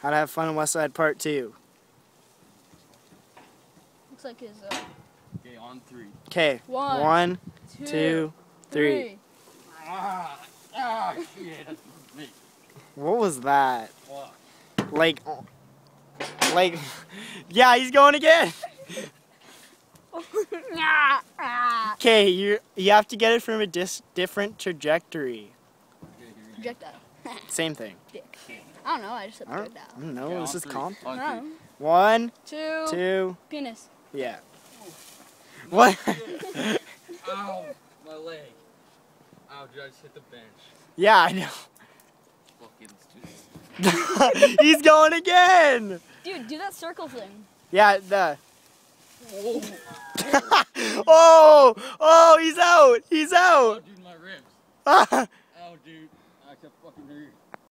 How to have fun in Westside Part 2. Looks like his. Okay, on 3. Okay. One, two, three. Shit, that's me. What was that? Fuck. Like, yeah, he's going again. Okay, you have to get it from a different trajectory. Projectile. Same thing. Dick. I don't know. I just said I projectile. don't know. Okay, This is comp. On I don't 3. know. One, Two. two. Penis. Yeah. What? Ow, my leg. Ow, dude, I just hit the bench. Yeah, I know. Fucking stupid. He's going again. Dude, do that circle thing. Yeah, the. Oh, Oh, he's out. He's oh, out. dude, my ribs. Ah. Ow, dude. I kept fucking hurt.